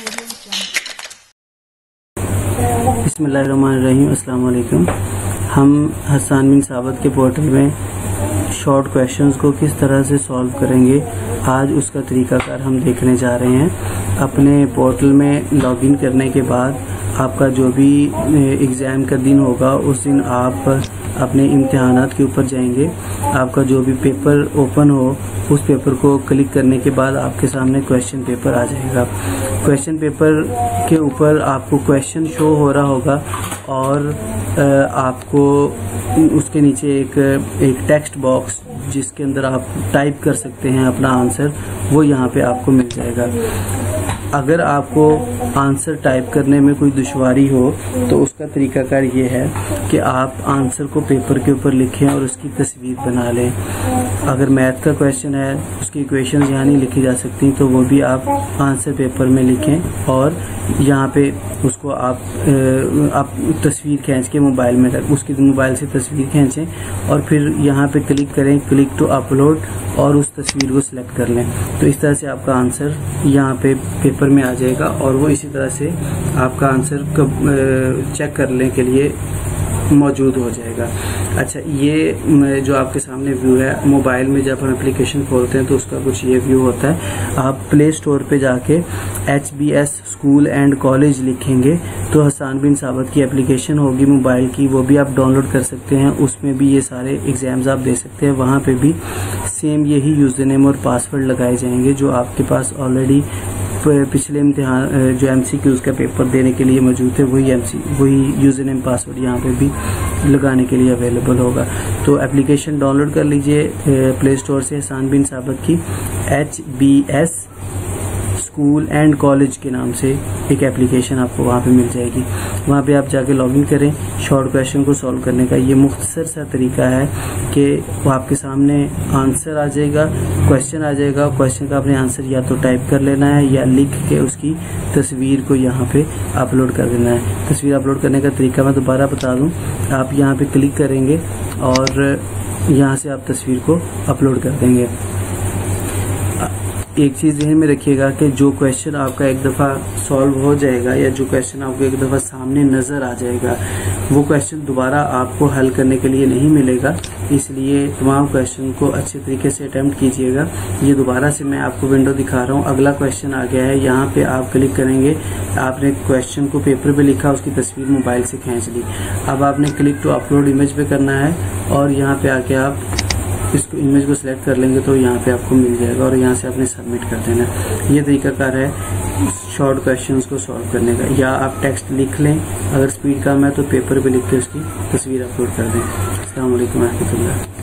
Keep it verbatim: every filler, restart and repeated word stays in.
बिस्मिल्लाहिर्रहमानिर्रहीम। अस्सलाम वालेकुम। हम हसन बिन साबत के पोर्टल में शॉर्ट क्वेश्चंस को किस तरह से सॉल्व करेंगे, आज उसका तरीकाकार हम देखने जा रहे हैं। अपने पोर्टल में लॉगिन करने के बाद आपका जो भी एग्ज़ाम का दिन होगा उस दिन आप अपने इम्तिहानात के ऊपर जाएंगे। आपका जो भी पेपर ओपन हो उस पेपर को क्लिक करने के बाद आपके सामने क्वेश्चन पेपर आ जाएगा। क्वेश्चन पेपर के ऊपर आपको क्वेश्चन शो हो रहा होगा और आपको उसके नीचे एक एक टेक्स्ट बॉक्स जिसके अंदर आप टाइप कर सकते हैं अपना आंसर, वो यहाँ पे आपको मिल जाएगा। अगर आपको आंसर टाइप करने में कोई दुश्वारी हो तो उसका तरीकाकार ये है कि आप आंसर को पेपर के ऊपर लिखें और उसकी तस्वीर बना लें। अगर मैथ का क्वेश्चन है, उसकी इक्वेशन यहाँ नहीं लिखी जा सकती, तो वो भी आप आंसर पेपर में लिखें और यहाँ पे उसको आप आप तस्वीर खींच के मोबाइल में रख उसकी मोबाइल से तस्वीर खींचें और फिर यहाँ पे क्लिक करें, क्लिक टू अपलोड, और उस तस्वीर को सिलेक्ट कर लें। तो इस तरह से आपका आंसर यहाँ पे पेपर में आ जाएगा और वो इसी तरह से आपका आंसर चेक करने के लिए मौजूद हो जाएगा। अच्छा, ये जो आपके सामने व्यू है, मोबाइल में जब हम एप्लीकेशन खोलते हैं तो उसका कुछ ये व्यू होता है। आप प्ले स्टोर पे जाके H B S school and college लिखेंगे तो हसन बिन साबत की एप्लीकेशन होगी मोबाइल की, वो भी आप डाउनलोड कर सकते हैं। उसमें भी ये सारे एग्जाम्स आप दे सकते हैं। वहाँ पे भी सेम यही यूजर नेम और पासवर्ड लगाए जाएंगे जो आपके पास ऑलरेडी पिछले इम्तिहान जो एमसीक्यूज का पेपर देने के लिए मौजूद है, वही एमसी वही यूजर नेम पासवर्ड यहाँ पे भी लगाने के लिए अवेलेबल होगा। तो एप्लीकेशन डाउनलोड कर लीजिए प्ले स्टोर से हसन बिन साबत की H B S school and college के नाम से एक एप्लीकेशन आपको वहाँ पे मिल जाएगी। वहाँ पे आप जाके लॉगिन करें। शॉर्ट क्वेश्चन को सॉल्व करने का ये मुख्तसर सा तरीका है कि वो आपके सामने आंसर आ जाएगा, क्वेश्चन आ जाएगा। क्वेश्चन का आपने आंसर या तो टाइप कर लेना है या लिख के उसकी तस्वीर को यहाँ पे अपलोड कर देना है। तस्वीर अपलोड करने का तरीका मैं दोबारा बता दूँ। आप यहाँ पे क्लिक करेंगे और यहाँ से आप तस्वीर को अपलोड कर देंगे। एक चीज़ ध्यान में रखिएगा कि जो क्वेश्चन आपका एक दफ़ा सॉल्व हो जाएगा या जो क्वेश्चन आपको एक दफ़ा सामने नज़र आ जाएगा, वो क्वेश्चन दोबारा आपको हल करने के लिए नहीं मिलेगा। इसलिए तमाम क्वेश्चन को अच्छे तरीके से अटेम्प्ट कीजिएगा। ये दोबारा से मैं आपको विंडो दिखा रहा हूँ। अगला क्वेश्चन आ गया है, यहाँ पे आप क्लिक करेंगे। आपने क्वेश्चन को पेपर पे लिखा, उसकी तस्वीर मोबाइल से खींच ली। अब आपने क्लिक टू अपलोड इमेज पे करना है और यहाँ पे आके आप इसको इमेज को सिलेक्ट कर लेंगे तो यहाँ पे आपको मिल जाएगा और यहाँ से आपने सबमिट कर देना। ये तरीकाकार है शॉर्ट क्वेश्चंस को सॉल्व करने का। या आप टेक्स्ट लिख लें, अगर स्पीड कम है तो पेपर पे लिख के उसकी तस्वीर अपलोड कर दें। अस्सलाम वालेकुम रहमतुल्लाह।